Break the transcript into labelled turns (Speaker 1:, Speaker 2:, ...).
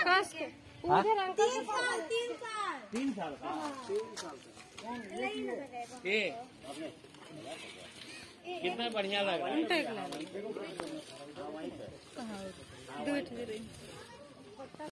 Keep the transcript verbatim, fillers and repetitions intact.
Speaker 1: आकाश के उधर अंकल
Speaker 2: तीन साल तीन साल
Speaker 3: तीन साल का
Speaker 2: तीन साल
Speaker 3: ये कितना बढ़िया लग रहा है।
Speaker 1: कहाँ